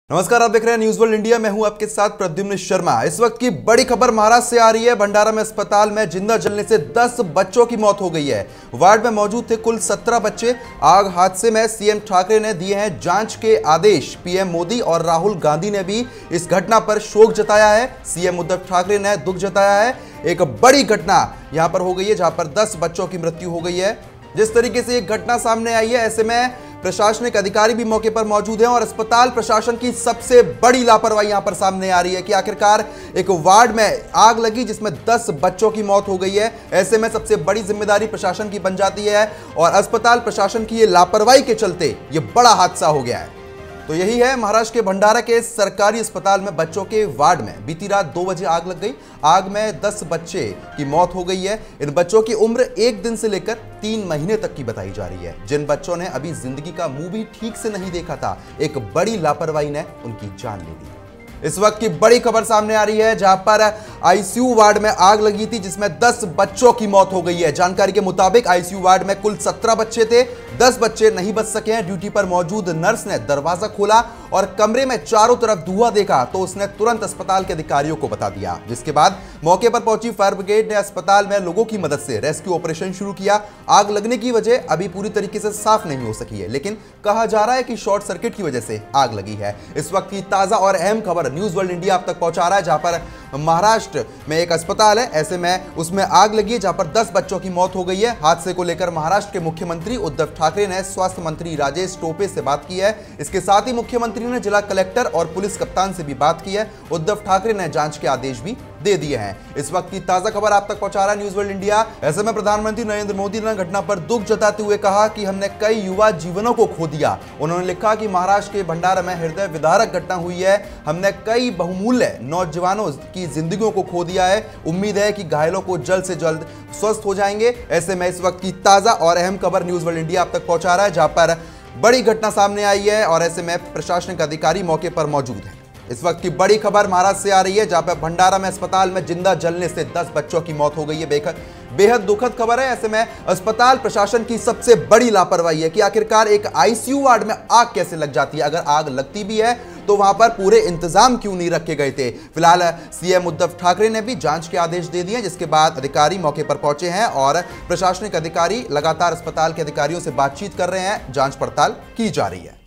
नमस्कार, आप देख रहे हैं न्यूज वर्ल्ड इंडिया। मैं हूं आपके साथ प्रद्युम्न शर्मा। इस वक्त की बड़ी खबर महाराष्ट्र से आ रही है। भंडारा में अस्पताल में जिंदा जलने से 10 बच्चों की मौत हो गई है। वार्ड में मौजूद थे कुल 17 बच्चे। आग हादसे में सीएम ठाकरे ने दिए हैं जांच के आदेश। पीएम मोदी और राहुल गांधी ने भी इस घटना पर शोक जताया है। सीएम उद्धव ठाकरे ने दुख जताया है। एक बड़ी घटना यहां पर हो गई है जहां पर 10 बच्चों की मृत्यु हो गई है। जिस तरीके से एक घटना सामने आई है, ऐसे में प्रशासनिक अधिकारी भी मौके पर मौजूद हैं और अस्पताल प्रशासन की सबसे बड़ी लापरवाही यहां पर सामने आ रही है कि आखिरकार एक वार्ड में आग लगी जिसमें 10 बच्चों की मौत हो गई है। ऐसे में सबसे बड़ी जिम्मेदारी प्रशासन की बन जाती है और अस्पताल प्रशासन की ये लापरवाही के चलते ये बड़ा हादसा हो गया है। तो यही है, महाराष्ट्र के भंडारा के सरकारी अस्पताल में बच्चों के वार्ड में बीती रात 2 बजे आग लग गई। आग में 10 बच्चे की मौत हो गई है। इन बच्चों की उम्र 1 दिन से लेकर 3 महीने तक की बताई जा रही है। जिन बच्चों ने अभी जिंदगी का मुंह भी ठीक से नहीं देखा था, एक बड़ी लापरवाही ने उनकी जान ले ली। इस वक्त की बड़ी खबर सामने आ रही है जहां पर आईसीयू वार्ड में आग लगी थी जिसमें 10 बच्चों की मौत हो गई है। जानकारी के मुताबिक आईसीयू वार्ड में कुल 17 बच्चे थे। 10 बच्चे नहीं बच सके हैं। ड्यूटी पर मौजूद नर्स ने दरवाजा खोला और कमरे में चारों तरफ धुआं देखा तो उसने तुरंत अस्पताल के अधिकारियों को बता दिया, जिसके बाद मौके पर पहुंची फायर ब्रिगेड ने अस्पताल में लोगों की मदद से रेस्क्यू ऑपरेशन शुरू किया। आग लगने की वजह अभी पूरी तरीके से साफ नहीं हो सकी है, लेकिन कहा जा रहा है कि शॉर्ट सर्किट की वजह से आग लगी है। इस वक्त की ताजा और अहम खबर न्यूज वर्ल्ड इंडिया आप तक पहुंचा रहा है, जहां पर महाराष्ट्र में एक अस्पताल है, ऐसे में उसमें आग लगी है जहां पर 10 बच्चों की मौत हो गई है। हादसे को लेकर महाराष्ट्र के मुख्यमंत्री उद्धव ठाकरे ने स्वास्थ्य मंत्री राजेश टोपे से बात की है। इसके साथ ही मुख्यमंत्री ने जिला कलेक्टर और पुलिस कप्तान से भी बात की है। उद्धव ठाकरे ने जांच के आदेश भी दे दिए हैं। इस वक्त की ताजा खबर आप तक पहुंचा रहा है न्यूज वर्ल्ड इंडिया। ऐसे में प्रधानमंत्री नरेंद्र मोदी ने घटना पर दुख जताते हुए कहा कि हमने कई युवा जीवनों को खो दिया। उन्होंने लिखा कि महाराष्ट्र के भंडारा में हृदय विदारक घटना हुई है। हमने कई बहुमूल्य नौजवानों की जिंदगियों को खो दिया है। उम्मीद है कि घायलों को जल्द से जल्द स्वस्थ हो जाएंगे। ऐसे में इस वक्त की ताजा और अहम खबर न्यूज वर्ल्ड इंडिया आप तक पहुंचा रहा है, जहां पर बड़ी घटना सामने आई है और ऐसे में प्रशासनिक अधिकारी मौके पर मौजूद हैं। इस वक्त की बड़ी खबर महाराष्ट्र से आ रही है, जहां पर भंडारा में अस्पताल में जिंदा जलने से 10 बच्चों की मौत हो गई है। बेहद दुखद खबर है। ऐसे में अस्पताल प्रशासन की सबसे बड़ी लापरवाही है कि आखिरकार एक आईसीयू वार्ड में आग कैसे लग जाती है। अगर आग लगती भी है तो वहां पर पूरे इंतजाम क्यों नहीं रखे गए थे। फिलहाल सीएम उद्धव ठाकरे ने भी जांच के आदेश दे दिए, जिसके बाद अधिकारी मौके पर पहुंचे हैं और प्रशासनिक अधिकारी लगातार अस्पताल के अधिकारियों से बातचीत कर रहे हैं। जांच पड़ताल की जा रही है।